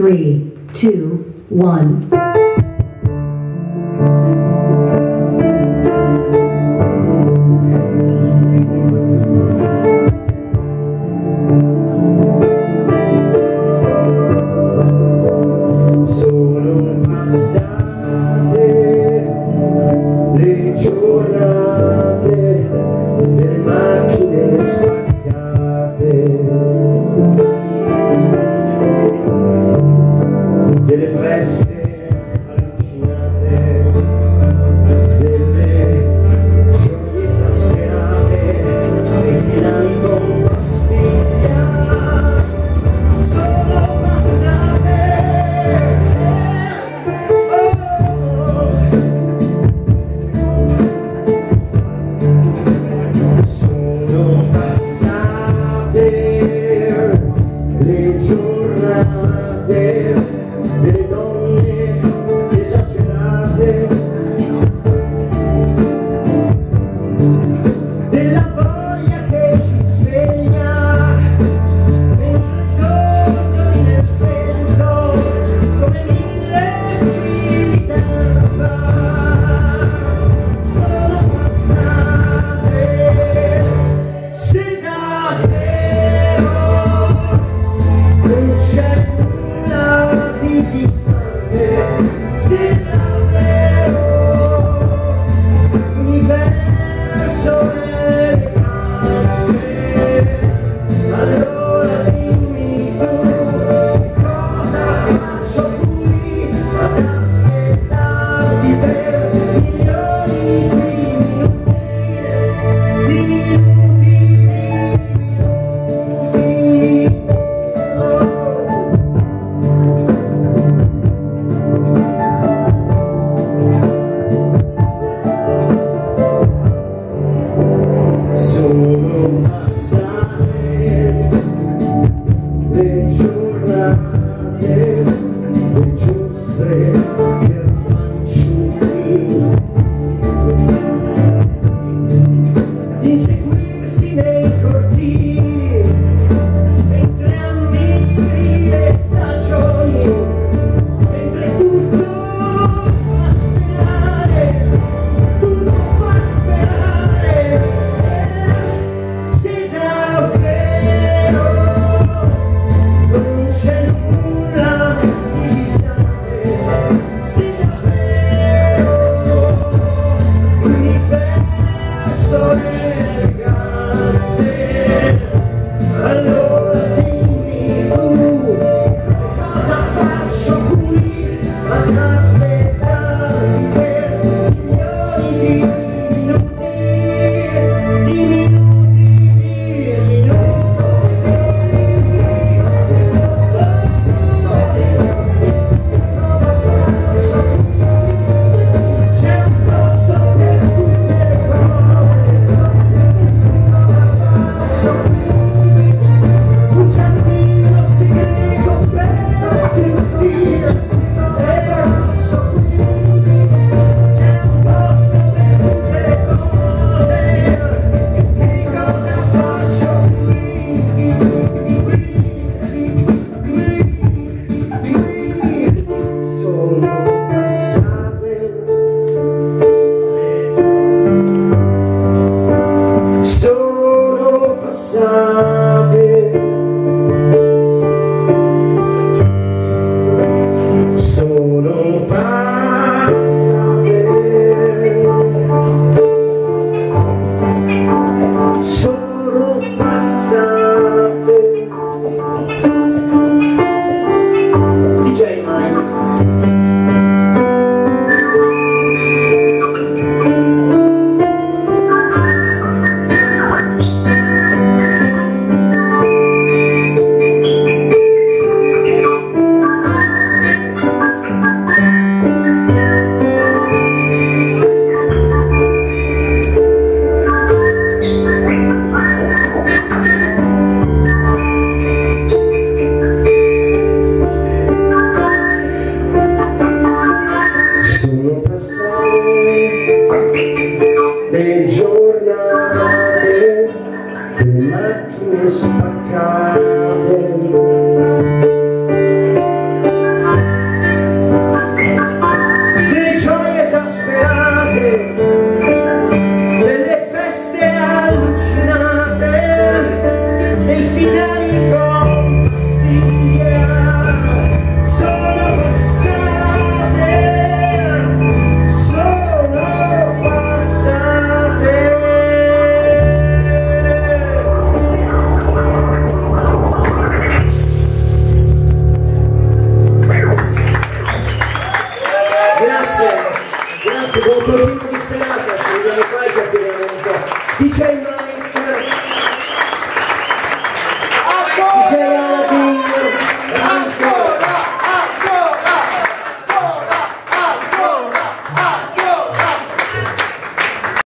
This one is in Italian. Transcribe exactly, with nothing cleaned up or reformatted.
three, two, one. Delle feste allucinate, delle gioie esasperate, dei finali con pastiglia sono passate. Oh. Sono passate le giornate delle donne esagerate, della voglia che ci sveglia mentre tornano nel vento come mille fili d'erba. Sono passate se davvero non c'è nulla di distante, se davvero l'universo è grande, allora dimmi tu cosa faccio qui ad aspettarti per milioni di minuti, di minuti, di minuti. Sono passate le giornate, le giostre per fanciulli, inseguirsi nei cortili mentre ammiri le stagioni, mentre tutto fa sperare, tutto fa sperare. Se davvero non c'è nulla di distante, se davvero l'universo è grande, allora dimmi tu cosa faccio qui ad aspettarti per milioni di minuti, di minuti, di minuti. C'è un posto per tutte le cose, un giardino segreto per tutti, e posso qui. C'è un posto per tutte le cose, che cosa faccio qui, sono passate, sono passate, sono passate, sono passate. D J Mike. Sono passate le giornate, le macchine spaccate, D J